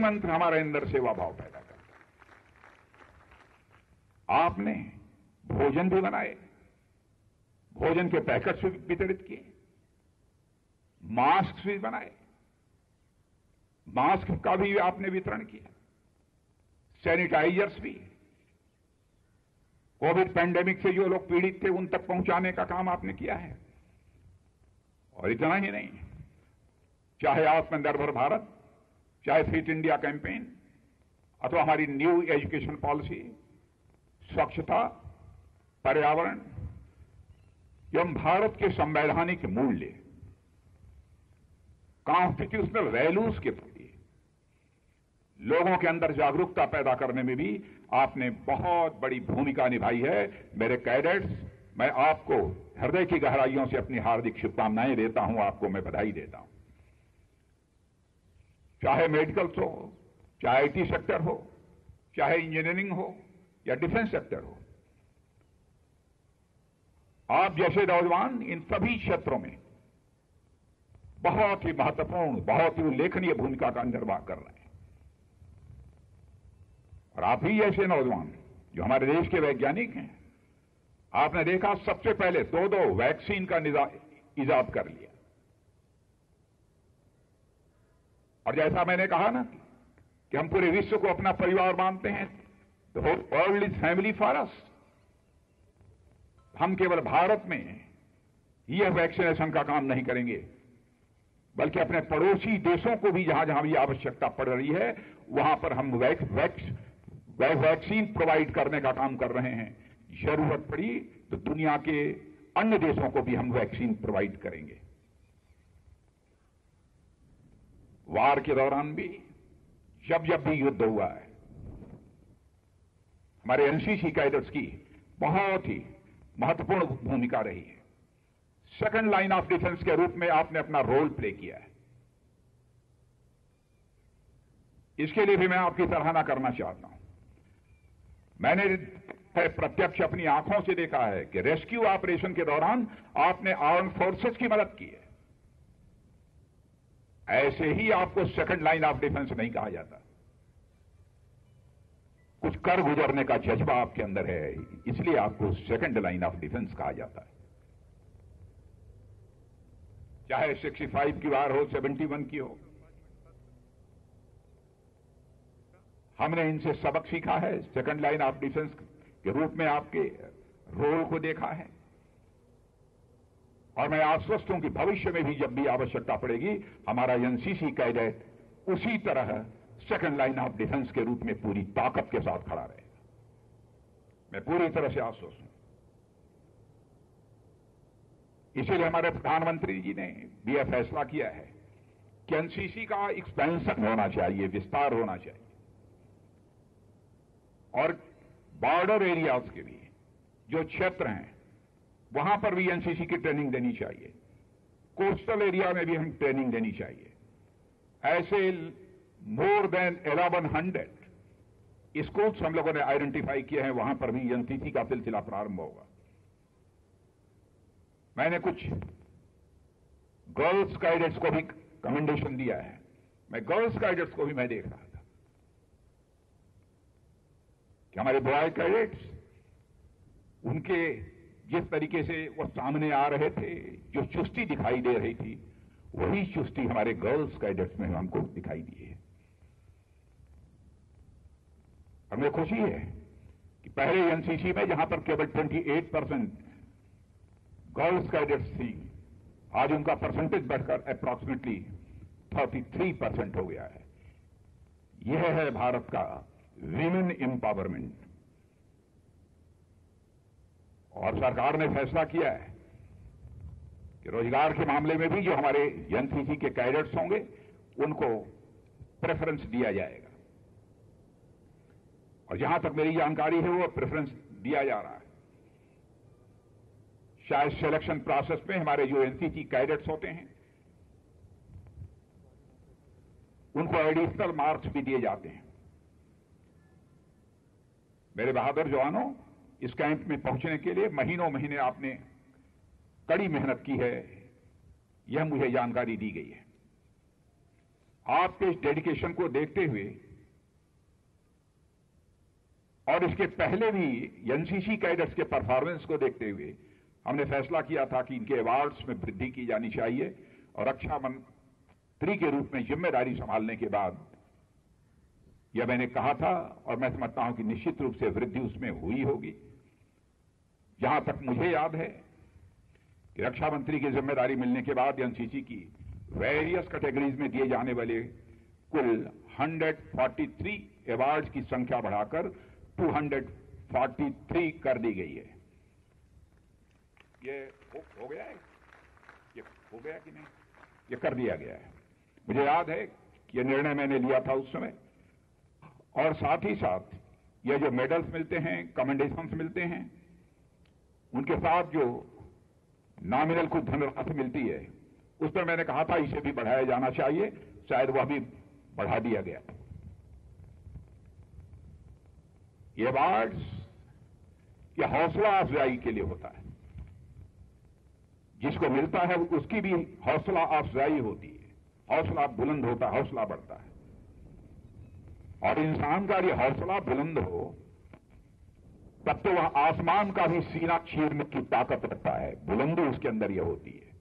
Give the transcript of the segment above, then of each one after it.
मंत्र हमारे अंदर सेवा भाव पैदा करता है। आपने भोजन भी बनाए, भोजन के पैकेट्स भी वितरित किए, मास्क भी बनाए, मास्क का भी आपने वितरण किया, सैनिटाइजर्स भी, कोविड पैंडेमिक से जो लोग पीड़ित थे उन तक पहुंचाने का काम आपने किया है। और इतना ही नहीं, चाहे आत्मनिर्भर भारत, चाहे फिट इंडिया कैंपेन, अथवा हमारी न्यू एजुकेशन पॉलिसी, स्वच्छता, पर्यावरण एवं भारत के संवैधानिक मूल्य, कॉन्स्टिट्यूशनल वैल्यूज के प्रति लोगों के अंदर जागरूकता पैदा करने में भी आपने बहुत बड़ी भूमिका निभाई है। मेरे कैडेट्स, मैं आपको हृदय की गहराइयों से अपनी हार्दिक शुभकामनाएं देता हूं, आपको मैं बधाई देता हूं। चाहे मेडिकल्स हो, चाहे आईटी सेक्टर हो, चाहे इंजीनियरिंग हो या डिफेंस सेक्टर हो, आप जैसे नौजवान इन सभी क्षेत्रों में बहुत ही महत्वपूर्ण, बहुत ही उल्लेखनीय भूमिका का निर्वाह कर रहे हैं। और आप ही ऐसे नौजवान जो हमारे देश के वैज्ञानिक हैं, आपने देखा सबसे पहले दो वैक्सीन का इजाद कर लिया। और जैसा मैंने कहा ना कि हम पूरे विश्व को अपना परिवार मानते हैं, the whole world is family for us. हम केवल भारत में यह वैक्सीनेशन का काम नहीं करेंगे, बल्कि अपने पड़ोसी देशों को भी जहां जहां भी आवश्यकता पड़ रही है वहां पर हम वैक्सीन प्रोवाइड करने का काम कर रहे हैं। जरूरत पड़ी तो दुनिया के अन्य देशों को भी हम वैक्सीन प्रोवाइड करेंगे। वार के दौरान भी, जब जब भी युद्ध हुआ है, हमारे एनसीसी कैडेट्स की बहुत ही महत्वपूर्ण भूमिका रही है। सेकंड लाइन ऑफ डिफेंस के रूप में आपने अपना रोल प्ले किया है। इसके लिए भी मैं आपकी सराहना करना चाहता हूं। मैंने प्रत्यक्ष अपनी आंखों से देखा है कि रेस्क्यू ऑपरेशन के दौरान आपने आर्म फोर्सेस की मदद की है। ऐसे ही आपको सेकंड लाइन ऑफ डिफेंस नहीं कहा जाता। कुछ कर गुजरने का जज्बा आपके अंदर है, इसलिए आपको सेकंड लाइन ऑफ डिफेंस कहा जाता है। चाहे 65 की वार हो, 71 की हो, हमने इनसे सबक सीखा है। सेकंड लाइन ऑफ डिफेंस के रूप में आपके रोल को देखा है। और मैं आश्वस्त हूं कि भविष्य में भी जब भी आवश्यकता पड़ेगी, हमारा एनसीसी कैडेट उसी तरह सेकंड लाइन ऑफ डिफेंस के रूप में पूरी ताकत के साथ खड़ा रहेगा। मैं पूरी तरह से आश्वस्त हूं। इसीलिए हमारे प्रधानमंत्री जी ने भी यह फैसला किया है कि एनसीसी का एक्सपेंशन होना चाहिए, विस्तार होना चाहिए। और बॉर्डर एरियाज के भी जो क्षेत्र हैं वहां पर भी एनसीसी की ट्रेनिंग देनी चाहिए। कोस्टल एरिया में भी हम ट्रेनिंग देनी चाहिए। ऐसे मोर देन 1100 स्कूल्स हम लोगों ने आइडेंटिफाई किए हैं, वहां पर भी एनसीसी का सिलसिला प्रारंभ होगा। मैंने कुछ गर्ल्स कैडेट्स को भी कमेंडेशन दिया है। मैं गर्ल्स कैडेट्स को भी मैं देख रहा था कि हमारे बॉय कैडेट्स, उनके जिस तरीके से वो सामने आ रहे थे, जो चुस्ती दिखाई दे रही थी, वही चुस्ती हमारे गर्ल्स कैडेट्स में हमको दिखाई दी है। हमें खुशी है कि पहले एनसीसी में जहां पर केवल 28% गर्ल्स कैडेट्स थी, आज उनका परसेंटेज बढ़कर अप्रॉक्सीमेटली 33% हो गया है। यह है भारत का विमेन एम्पावरमेंट। और सरकार ने फैसला किया है कि रोजगार के मामले में भी जो हमारे एनसीसी के कैडेट्स होंगे उनको प्रेफरेंस दिया जाएगा। और जहां तक मेरी जानकारी है वो प्रेफरेंस दिया जा रहा है। शायद सिलेक्शन प्रोसेस में हमारे जो एनसीसी कैडेट्स होते हैं उनको एडिशनल मार्क्स भी दिए जाते हैं। मेरे बहादुर जवानों, इस कैंप में पहुंचने के लिए महीनों महीने आपने कड़ी मेहनत की है, यह मुझे जानकारी दी गई है। आपके इस डेडिकेशन को देखते हुए और इसके पहले भी एनसीसी कैडेट्स के परफॉर्मेंस को देखते हुए हमने फैसला किया था कि इनके अवार्ड्स में वृद्धि की जानी चाहिए और रक्षा मंत्री के रूप में जिम्मेदारी संभालने के बाद यह मैंने कहा था और मैं समझता हूं कि निश्चित रूप से वृद्धि उसमें हुई होगी। जहां तक मुझे याद है कि रक्षा मंत्री की जिम्मेदारी मिलने के बाद एनसीसी की वेरियस कैटेगरीज में दिए जाने वाले कुल 143 अवार्ड्स की संख्या बढ़ाकर 243 कर दी गई है। ये हो गया है, ये हो गया कि नहीं, ये कर दिया गया है। मुझे याद है कि यह निर्णय मैंने लिया था उस समय, और साथ ही साथ ये जो मेडल्स मिलते हैं, कमेंडेशंस मिलते हैं, उनके साथ जो नॉमिनल कुछ धनराशि मिलती है उस पर मैंने कहा था इसे भी बढ़ाया जाना चाहिए, शायद वह भी बढ़ा दिया गया। ये अवार्ड्स ये हौसला अफजाई के लिए होता है, जिसको मिलता है उसकी भी हौसला अफजाई होती है, हौसला बुलंद होता है, हौसला बढ़ता है। और इंसान का ये हौसला बुलंद हो तब तो वह आसमान का भी सीना चीरने की ताकत रखता है, बुलंदी उसके अंदर यह होती है।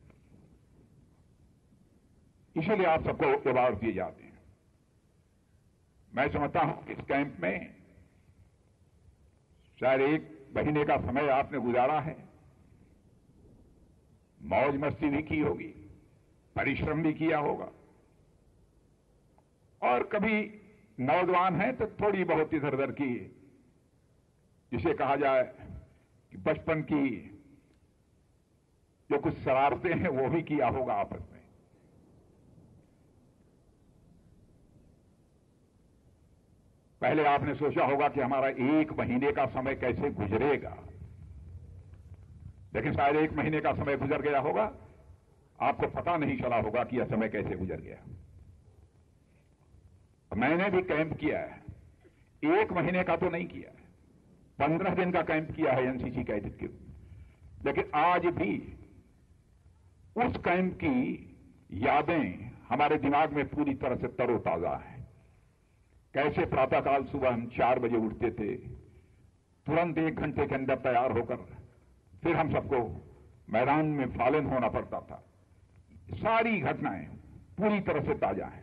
इसीलिए आप सबको अवार्ड दिए जाते हैं। मैं समझता हूं कि इस कैंप में शायद 1 महीने का समय आपने गुजारा है, मौज मस्ती भी की होगी, परिश्रम भी किया होगा, और कभी नौजवान है तो थोड़ी बहुत इधर उधर की, जिसे कहा जाए कि बचपन की जो कुछ शरारतें हैं वो भी किया होगा आपस में। पहले आपने सोचा होगा कि हमारा 1 महीने का समय कैसे गुजरेगा, लेकिन शायद 1 महीने का समय गुजर गया होगा, आपको पता नहीं चला होगा कि यह समय कैसे गुजर गया। मैंने भी कैंप किया है, 1 महीने का तो नहीं किया है, 15 दिन का कैंप किया है एनसीसी कैडेट के, लेकिन आज भी उस कैंप की यादें हमारे दिमाग में पूरी तरह से तरोताजा है। कैसे प्रातःकाल सुबह हम 4 बजे उठते थे, तुरंत 1 घंटे के अंदर तैयार होकर फिर हम सबको मैदान में फालन होना पड़ता था। सारी घटनाएं पूरी तरह से ताजा हैं,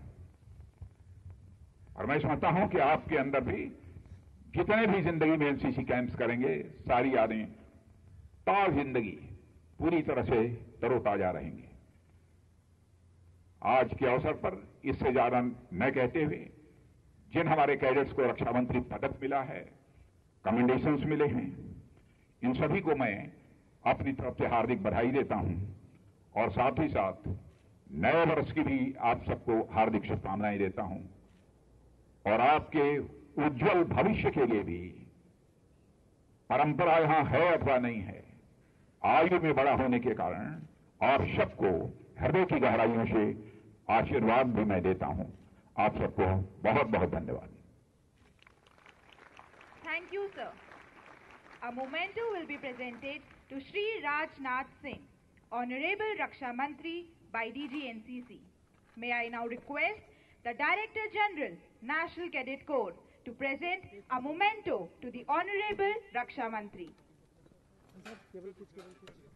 और मैं समझता हूं कि आपके अंदर भी जितने भी जिंदगी में एनसीसी कैंप्स करेंगे, सारी यादें ताज़ जिंदगी पूरी तरह से तरोताजा रहेंगी। आज के अवसर पर इससे ज्यादा न कहते हुए जिन हमारे कैडेट्स को रक्षा मंत्री पदक मिला है, कमेंडेशंस मिले हैं, इन सभी को मैं अपनी तरफ से हार्दिक बधाई देता हूं, और साथ ही साथ नए वर्ष की भी आप सबको हार्दिक शुभकामनाएं देता हूं, और आपके उज्जवल भविष्य के लिए भी। परंपरा यहां है अथवा नहीं है, आयु में बड़ा होने के कारण आप सबको हृदय की गहराइयों से आशीर्वाद भी मैं देता हूं। आप सबको बहुत बहुत धन्यवाद। Thank you, sir. A memento will be presented to Shri Rajnath Singh, Honorable Raksha Mantri by DG NCC. May I now request the Director General, National Cadet Corps, to present a memento to the Honorable Raksha Mantri.